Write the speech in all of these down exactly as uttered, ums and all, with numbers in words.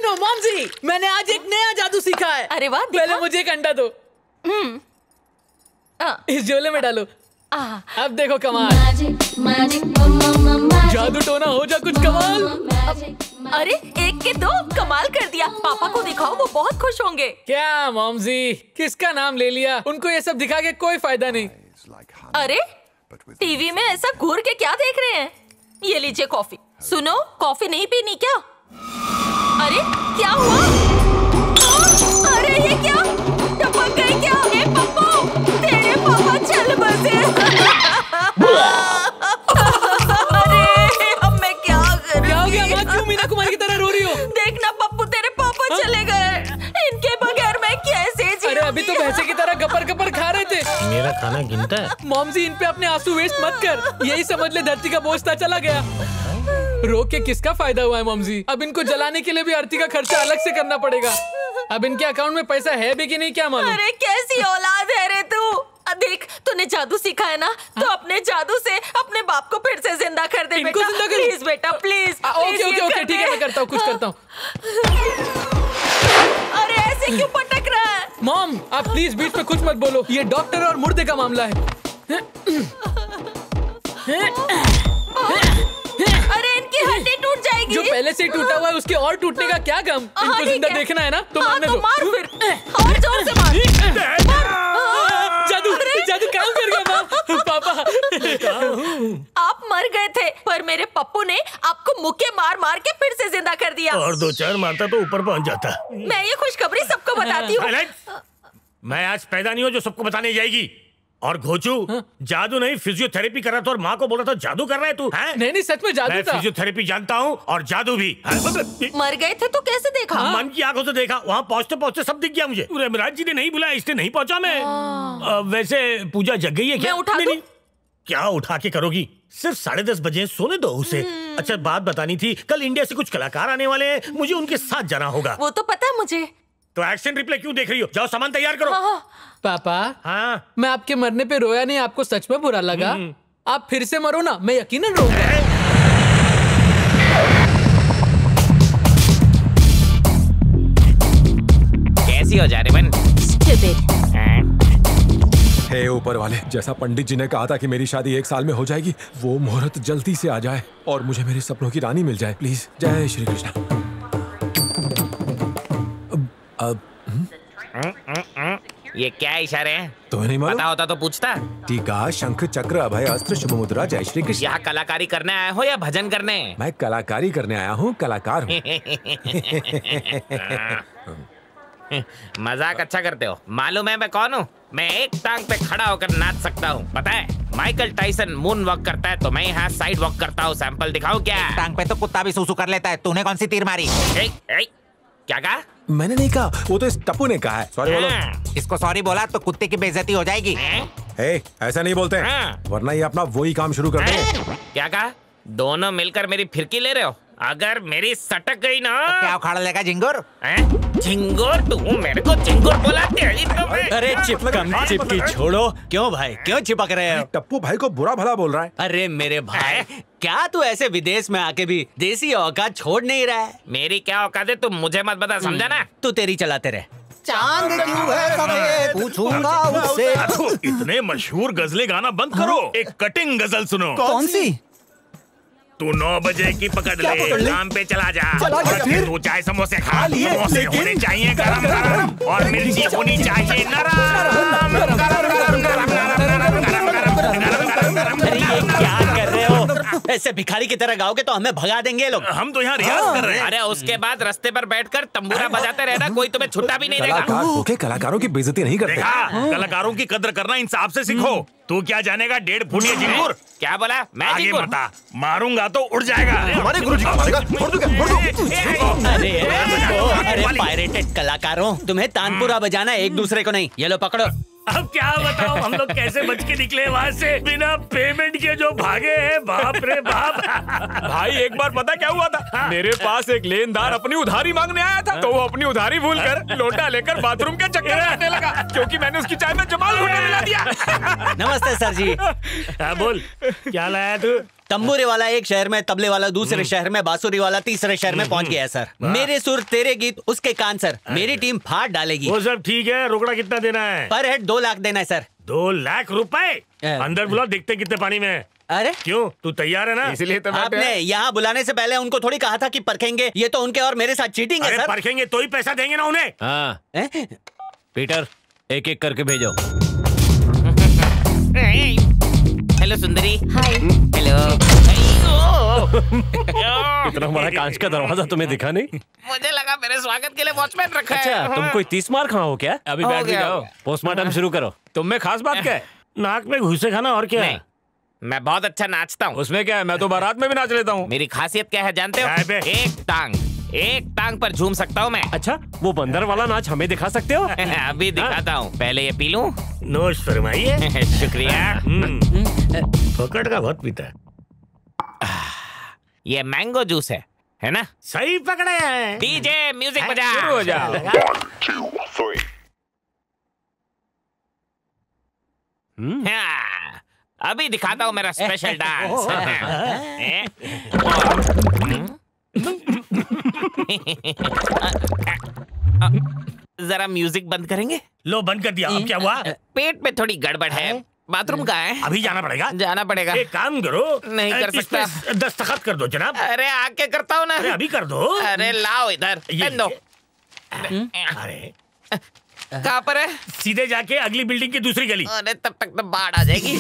सुनो मॉमजी, मैंने आज एक नया जादू सीखा है। अरे वाह, पहले मुझे एक अंडा दो। इस झोले में डालो। अब देखो कमाल। जादू टोना हो जा कुछ कमाल। अरे एक के दो, कमाल कर दिया। पापा को दिखाओ, वो बहुत खुश होंगे। क्या मॉमजी, किसका नाम ले लिया? उनको ये सब दिखा के कोई फायदा नहीं। अरे टीवी में ऐसा घूर के क्या देख रहे हैं? ये लीजिए कॉफी। सुनो, कॉफी नहीं पीनी क्या? अरे क्या हुआ? आ, अरे ये क्या? टपक गई क्या? ए पप्पू, तेरे पापा चल बसे। अरे अब मैं क्या करूं? क्या हो गया माँ? क्यों मीना कुमारी की तरह रो रही हो? देखना पप्पू, तेरे पापा हा? चले गए। इनके बगैर मैं कैसे जीऊंगी? अरे अभी तो भैंसे की तरह गपर गपर खा रहे थे। मेरा खाना गिनता है। मॉमजी, इन पे अपने आंसू वेस्ट मत कर। यही समझ ले धरती का बोझ था चला गया। रो के किसका फायदा हुआ है मॉमजी? अब इनको जलाने के लिए भी आरती का खर्चा अलग से करना पड़ेगा। अब इनके अकाउंट में पैसा है भी कि नहीं क्या मालूम। अरे कैसी औलाद है रे तू। देख, तूने जादू सीखा है ना, तो अपने जादू से अपने बाप को फिर से जिंदा कर दे बेटा। जिंदा कर? प्लीज बेटा, प्लीज। ओके ओके ओके ठीक है, मैं करता हूँ, कुछ करता हूँ। अरे ऐसे क्यों पटक रहा है? मॉम, आप प्लीज बीच में कुछ मत बोलो। ये डॉक्टर और मुर्दे का मामला है। अरे इनकी हड्डी टूट जाएगी। जो पहले से ही टूटा हुआ है उसके और टूटने का क्या गम? इनको जिंदा देखना है ना, तो हाँ, मारने तो दो। मार फिर, और जोर से मार। जादू जादू काम कर गया माँ। पापा आप मर गए थे, पर मेरे पप्पू ने आपको मुक्के मार मार के फिर से जिंदा कर दिया। और दो चार मारता तो ऊपर पहुंच जाता। मैं ये खुशखबरी सबको बताती हूँ। मैं आज पैदा नहीं हूँ जो सबको बताने जाएगी। और घोचू, जादू नहीं फिजियोथेरेपी कर रहा था और माँ को बोल रहा था जादू कर रहा है तू। नहीं नहीं सच में जादू मैं था। फिजियोथेरेपी जानता हूँ और जादू भी। मर गए थे तो कैसे देखा? मन की आंखों से देखा। वहाँ पहुँचते पहुँचते सब दिख गया मुझे। राज जी ने नहीं बुलाया, इसलिए नहीं पहुँचा मैं। आ, वैसे पूजा जग गई है क्या? मैं उठा नहीं, नहीं। क्या उठा के करोगी? सिर्फ साढ़े दस बजे, सोने दो उसे। अच्छा बात बतानी थी, कल इंडिया से कुछ कलाकार आने वाले हैं, मुझे उनके साथ जाना होगा। वो तो पता है मुझे। तो एक्शन रिप्ले क्यों देख रही हो? जाओ सामान तैयार करो। हाँ। पापा, हाँ? मैं आपके मरने पे रोया नहीं, आपको सच में बुरा लगा? आप फिर से मरो ना, मैं यकीनन रोऊंगा। कैसी हो जा रही बन? हे ऊपर वाले, जैसा पंडित जी ने कहा था कि मेरी शादी एक साल में हो जाएगी, वो मुहूर्त जल्दी से आ जाए और मुझे मेरे सपनों की रानी मिल जाए प्लीज। जय श्री कृष्ण। अब ये क्या इशारे हैं? तुम्हें नहीं मालूम? पता होता तो पूछता। टीका, शंख, चक्र, अभय अस्त्र, शुभ मुद्रा, जय श्री कृष्ण। यहाँ कलाकारी करने आए हो या भजन करने? मैं कलाकारी करने आया हूँ, कलाकार हूँ। मजाक अच्छा करते हो। मालूम है मैं कौन हूँ? मैं एक टांग पे खड़ा होकर नाच सकता हूँ, पता है? माइकल टाइसन मून वॉक करता है तो मैं यहाँ साइड वॉक करता हूँ। सैंपल दिखाऊं क्या? टांग पे तो कुत्ता भी सूसू कर लेता है। तूने कौन सी तीर मारी? ए, ए, क्या कहा? मैंने नहीं कहा, वो तो इस टप्पू ने कहा है। सॉरी बोलो। इसको सॉरी बोला तो कुत्ते की बेइज्जती हो जाएगी। ए, ऐसा नहीं बोलते, वरना ये अपना वही काम शुरू कर देंगे। क्या कहा? दोनों मिलकर मेरी फिरकी ले रहे हो? अगर मेरी सटक गई ना तो क्या उखाड़ लेगा झिंगुर? झिंगुर? तू मेरे को झिंगुर बोला? अरे चिपकम चिपकी छोड़ो। क्यों भाई, क्यों चिपक रहे हो? टप्पू भाई को बुरा भला बोल रहा है। अरे मेरे भाई, क्या तू ऐसे विदेश में आके भी देसी औकात छोड़ नहीं रहा है? मेरी क्या औकात है तुम मुझे मत बता, समझा ना? तू तेरी चलाते रहे। चांद क्यों है सफेद, पूछूंगा उससे। इतने मशहूर गजलें गाना बंद करो, एक कटिंग गजल सुनो। कौन सी? तू नौ बजे की पकड़ ले, पकड़ ले? काम पे चला जा। चला और फिर? तू चाय समोसे खा। समोसे होने चाहिए गरम गरम और मिर्ची होनी चाहिए नरम। अरे ये क्या कर रहे हो? ऐसे भिखारी की तरह गाओगे तो हमें भगा देंगे लोग। हम तो यहाँ रियाज कर रहे हैं। अरे उसके बाद रास्ते पर बैठकर तंबूरा बजाते रहना, कोई तुम्हें छुट्टा भी नहीं देगा। कलाकार होके कलाकारों की बेइज्जती नहीं करते। कलाकारों की कदर करना इंसाफ से सीखो। तू क्या जानेगा डेढ़ फुट ये झिंगुर? क्या बोला? मैं आगे झिंगुर? बता, मारूंगा तो उड़ जाएगा। हमारे गुरुजी को मारेगा। फोड़ दो क्या? फोड़ दो। अरे अरे पायरेटेड कलाकारों, तुम्हें तानपुरा बजाना एक दूसरे को नहीं। ये लो पकड़ो। अब क्या बताऊं हम लोग कैसे बच के निकले वहाँ से बिना पेमेंट के जो भागे हैं। बाप रे बाप। भाई एक बार पता क्या हुआ था, मेरे पास एक लेनदार अपनी उधारी मांगने आया था, तो वो अपनी उधारी भूलकर लोटा लेकर बाथरूम के चक्कर लगाने लगा, क्योंकि मैंने उसकी चाय में जमाल भुट्टा मिला दिया। नमस्ते सर जी। हाँ बोल, क्या लाया तू? तंबूरे वाला एक शहर में, तबले वाला दूसरे शहर में, बांसुरी वाला तीसरे शहर में पहुंच गया है सर। मेरे सुर तेरे गीत उसके कान सर। मेरी टीम फाड़ डालेगी। वो सब ठीक है, रोकड़ा कितना देना है? पर हेड दो लाख देना है सर। दो लाख रुपए? अंदर बुलाओ, देखते कितने पानी में है। अरे क्यों, तू तैयार है ना? इसलिए तो आपने यहाँ बुलाने से पहले उनको थोड़ी कहा था कि परखेंगे। ये तो उनके और मेरे साथ चीटिंग है अरे सर। परखेंगे तो ही पैसा देंगे ना उन्हें। हाँ पीटर, एक एक करके भेजो। हेलो सुंदरी। हाय। हेलो। इतना बड़ा कांच का दरवाजा तुम्हें दिखा नहीं? मुझे लगा मेरे स्वागत के लिए वॉचमैन रखा है। अच्छा, तुम कोई तीस मार खाओ क्या? अभी हो बैठ भी गया, जाओ। हो गया। पोस्टमार्टम शुरू करो। तुम में खास बात क्या है? नाक में घुसे खाना और क्या? नहीं, मैं बहुत अच्छा नाचता हूँ। उसमें क्या है, मैं तो बारात में भी नाच लेता हूँ। मेरी खासियत क्या है जानते क्या है बे? हो? एक टांग, एक टांग पर झूम सकता हूँ मैं। अच्छा, वो बंदर वाला नाच हमें दिखा सकते हो? अभी दिखाता हूँ, पहले ये पी लूं। नोश फरमाइए। शुक्रिया। पकड़ का बहुत पीता है। ये मैंगो जूस है, है ना? सही पकड़े हैं। डीजे म्यूजिक बजा। शुरू हो जाओ। हाँ, अभी दिखाता हूँ मेरा स्पेशल डांस। जरा म्यूजिक बंद करेंगे? लो बंद कर दिया। अब क्या हुआ? पेट में थोड़ी गड़बड़ है। बाथरूम कहाँ है? अभी जाना पड़ेगा। जाना पड़ेगा। एक काम करो, नहीं कर इस पे सकता। दस्तखत कर दो जनाब। अरे आके करता हूँ ना। अरे अभी कर दो। अरे लाओ इधर, ये पेन दो। अरे कहाँ पर है? सीधे जाके अगली बिल्डिंग की दूसरी गली। अरे तब तक तो बाढ़ आ जाएगी।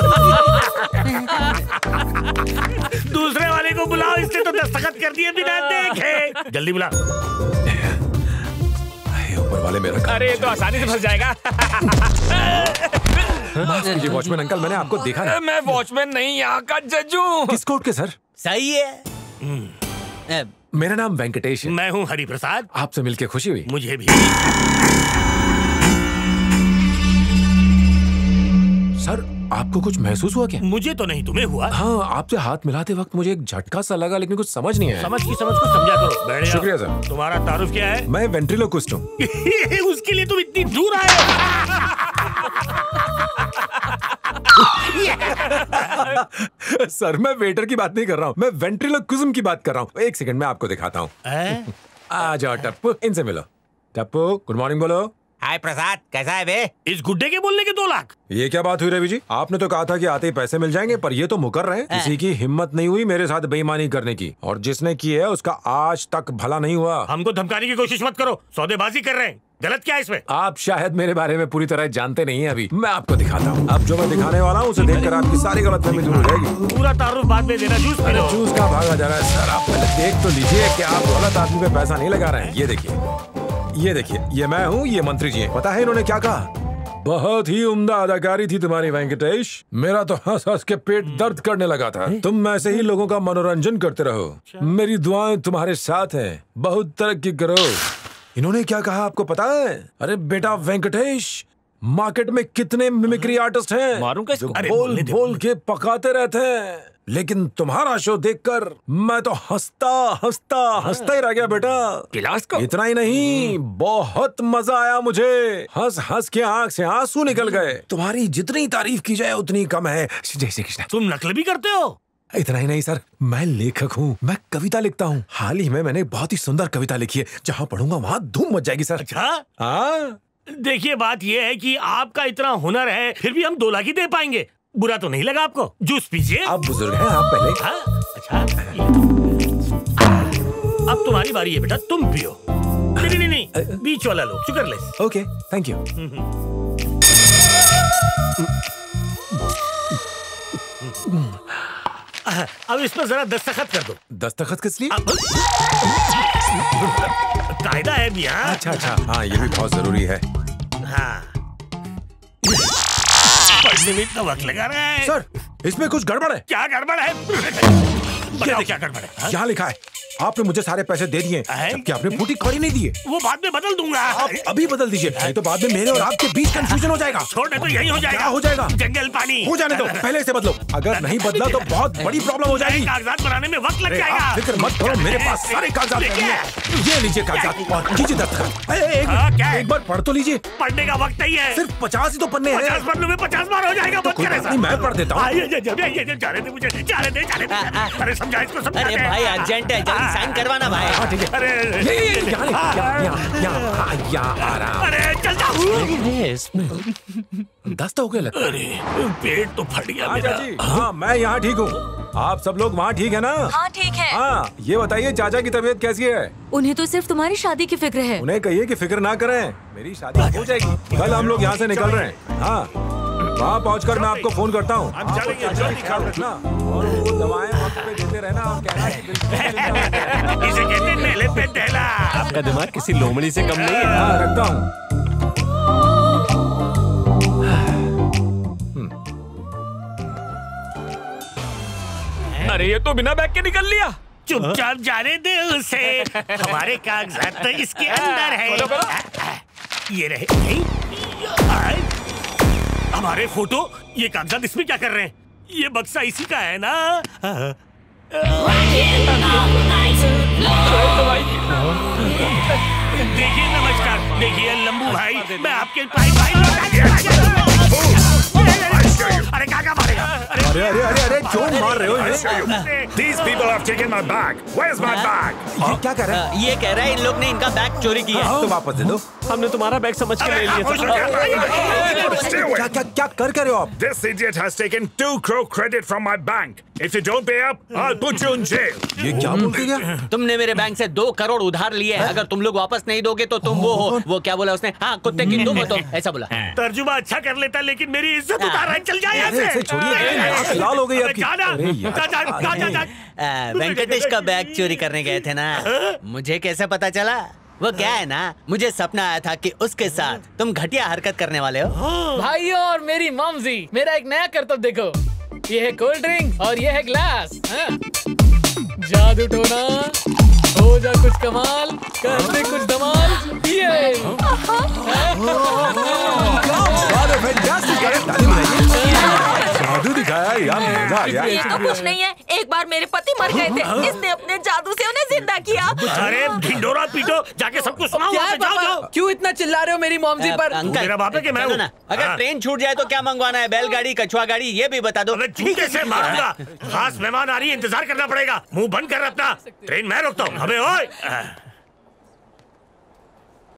दूसरे वाले को बुलाओ, इसने तो दस्तखत कर दिए बिना देखे। जल्दी बुला। ऊपर वाले मेरा। अरे ये तो आसानी से फंस जाएगा। माफ कीजिए वॉचमैन अंकल, मैंने आपको देखा ना। मैं वॉचमैन नहीं, यहाँ का जज हूँ। किस कोर्ट के सर? सही है। मेरा नाम वेंकटेश है। मैं हूँ हरि प्रसाद। आपसे मिलके खुशी हुई। मुझे भी। सर, आपको कुछ महसूस हुआ क्या? मुझे तो नहीं, तुम्हें हुआ? हाँ, आपसे हाथ मिलाते वक्त मुझे एक झटका सा लगा, लेकिन कुछ समझ नहीं आया। समझ की समझ को समझा करो। बैठ जाओ। शुक्रिया सर। तुम्हारा तारुफ क्या है? मैं वेंट्रिलोक्विस्ट हूँ। उसके लिए तुम इतनी दूर आए हो। सर, मैं वेटर की बात नहीं कर रहा हूँ, मैं वेंट्रिलोक्विज्म की बात कर रहा हूँ। एक सेकंड में आपको दिखाता हूँ। आ जाओ टप्पू, इनसे मिलो। टप्पू, गुड मॉर्निंग बोलो। हाय प्रसाद, कैसा है बे? इस गुड्डे के बोलने के दो लाख? ये क्या बात हुई रवि जी? आपने तो कहा था कि आते ही पैसे मिल जाएंगे, पर ये तो मुकर रहे हैं। किसी की हिम्मत नहीं हुई मेरे साथ बेईमानी करने की, और जिसने की है उसका आज तक भला नहीं हुआ। हमको धमकाने की कोशिश मत करो, सौदेबाजी कर रहे हैं। गलत क्या है इसमें? आप शायद मेरे बारे में पूरी तरह जानते नहीं हैं अभी। मैं आपको दिखाता हूँ। अब जो मैं दिखाने वाला हूँ उसे देखकर आपकी सारी गलतफहमी दूर हो जाएगी। पूरा तारुफ बाद में देना। Juice P low. जूस का भागा जा रहा है सर, आप पहले देख तो लीजिए कि आप गलत आदमी पे पैसा नहीं लगा रहे हैं। ये देखिए, ये देखिए, ये मैं हूँ, ये मंत्री जी हैं। पता है इन्होंने क्या कहा? बहुत ही उम्दा अदाकारी थी तुम्हारी वेंकटेश। मेरा तो हंस हंस के पेट दर्द करने लगा था। तुम ऐसे ही लोगों का मनोरंजन करते रहो। मेरी दुआएं तुम्हारे साथ हैं। बहुत तरक्की करो। इन्होंने क्या कहा आपको पता है? अरे बेटा वेंकटेश, मार्केट में कितने मिमिक्री आर्टिस्ट हैं मारूं क्या जो इसको? बोल बोल के पकाते रहते हैं, लेकिन तुम्हारा शो देखकर मैं तो हंसता हंसता हंसता ही रह गया बेटा। गिलास को? इतना ही नहीं, बहुत मजा आया मुझे। हंस हंस के आंख से आंसू निकल गए। तुम्हारी जितनी तारीफ की जाए उतनी कम है। जय श्री कृष्ण। तुम नकल भी करते हो? इतना ही नहीं सर, मैं लेखक हूँ, मैं कविता लिखता हूँ। हाल ही में मैंने बहुत ही सुंदर कविता लिखी है, जहाँ पढ़ूंगा वहाँ धूम मच जाएगी सर। अच्छा, हाँ, देखिए बात यह है कि आपका इतना हुनर है, फिर भी हम दो लाख ही दे पाएंगे। बुरा तो नहीं लगा आपको? जूस पीजिए। आप बुजुर्ग हैं, आप पहले। हाँ, अच्छा, अब तुम्हारी बारी है बेटा, तुम पियो। नहीं नहीं नहीं, बीच वाला लो, शुगरलेस। Okay, thank you. अब इस पर जरा दस्तखत कर दो। दस्तखत किस लिए? कायदा है भी। हाँ, अच्छा अच्छा, हाँ ये भी बहुत जरूरी है। हाँ, पढ़ने में इतना वक्त लगा रहा है। सर, इसमें कुछ गड़बड़ है। क्या गड़बड़ है? बताओ क्या करना है? यहाँ लिखा है आपने मुझे सारे पैसे दे दिए जबकि आपने फूटी कौड़ी नहीं दिए। वो बाद में बदल दूंगा। आप अभी बदल दीजिए नहीं तो बाद में मेरे और आपके बीच कंफ्यूजन हो जाएगा। छोड़ने तो यही हो जाएगा। क्या हो जाएगा? जंगल पानी हो जाने दो, पहले से बदलो। अगर नहीं बदला तो बहुत बड़ी प्रॉब्लम हो जाएगी। कागजात बनाने में वक्त लग अरे जाएगा। आप फिक्र मत करो, मेरे पास सारे कागजात हैं। ये लीजिए कागजात और कीजिए दस्तखत। एक बार पढ़ तो लीजिए। पढ़ने का वक्त नहीं है। सिर्फ पचास ही तो पन्ने हैं। पचास पन्नों में पचास बार हो जाएगा। तो कोई बात नहीं, मैं पढ़ देता हूँ। जाने दे मुझे, जाने दे, जाने दे। अरे समझा इसको, समझा। अरे भाई अर्जेंट है, जल्दी साइन करवाना भाई। हाँ ठीक है। अरे ये ये ये यहाँ यहाँ यहाँ यहाँ यहाँ आ रहा। अरे चल जाओ। दस्त हो गए लगता है। अरे पेट तो फट गया मेरा। जी हाँ मैं यहाँ ठीक हूँ। आप सब लोग वहाँ ठीक है ना? हाँ ठीक है। हाँ ये बताइए चाचा की तबीयत कैसी है? उन्हें तो सिर्फ तुम्हारी शादी की फिक्र है। उन्हें कहिए कि फिक्र ना करें, मेरी शादी हो जाएगी। कल हम लोग यहाँ से निकल रहे हैं। हाँ वहाँ पहुँचकर मैं आपको फोन करता हूँ। हम चलेंगे, जल्दी ख्याल रखना और वो दवाएं वक्त पे देते रहना और कहना कि बिल्कुल इसे कहते हैं नेले पे ढेला। आपका दिमाग किसी लोमड़ी से कम नहीं है। हाँ रखता हूँ। अरे ये तो बिना बैग के निकल लिया। चुपचाप जाने दे उसे। हमारे कागजात तो इसके अंदर है। ये रहे। नहीं हमारे फोटो, ये कागजात इसमें क्या कर रहे हैं? ये बक्सा इसी का है ना? देखिए नमस्कार, देखिए लंबू भाई, मैं आपके भाई भाई। अरे क्या क्या मारेगा? अरे अरे अरे अरे क्यों मार रहे हो इन्हें? These people have taken my bag. Where's my bag? ये क्या कर रहे हैं? ये कह रहा है इन लोग ने इनका बैग चोरी किया है। तो वापस दे दो। हमने तुम्हारा बैग समझ के ले लिया था। Stay away. क्या क्या क्या कर कर रहे हो आप? This idiot has taken two crore credit from my bank. If you don't pay up, I'll put you in jail. ये क्या बोल के गया? तुमने मेरे बैंक से दो करोड़ उधार लिए हैं। अगर तुम लोग वापस नहीं दोगे तो तुम वो हो। वो क्या बोला उसने? हाँ कुत्ते की तुम हो तुम, ऐसा बोला। तर्जुमा अच्छा कर लेता लेकिन मेरी इज्जत उतार रहा है। चल जाए यहाँ अरे, इसे से। छोड़िए, आँख लाल हो गई आपकी। जाना। अरे यार। जा, जा, जा, जा, जा। आ, वेंकटेश का बैग चोरी करने गए थे ना, मुझे कैसे पता चला? वो क्या है ना, मुझे सपना आया था कि उसके साथ तुम घटिया हरकत करने वाले हो। भाइयों और मेरी मॉमजी, मेरा एक नया करतब देखो। ये है कोल्ड ड्रिंक और ये है ग्लास। हाँ? जादू टोना, हो जा कुछ कमाल, कर दे कुछ धमाल। ये जादू दिखाया यार, मजा आ गया। ये तो कुछ नहीं है, एक बार मेरे पति मर गए थे, इसने अपने जादू से उन्हें जिंदा किया। अरे ढिंडोरा पीटो, जाके सबको सुनाओ। क्या वहाँ है पे, जाओ पापा? जाओ। क्यों इतना चिल्ला रहे हो मेरी मॉमजी पर? अंकल मेरा बाप है कि मैं चलो हूँ? ना, अगर हाँ। ट्रेन छूट जाए तो क्या मंगवाना है? बैलगाड़ी, कछुआ गाड़ी, ये भी बता दो। अबे जूते से मारूंगा। खास मेहमान आ रही है, इंतजार करना पड़ेगा। मुंह बंद कर अपना। ट्रेन मैं रोकता हूँ। अबे ओए।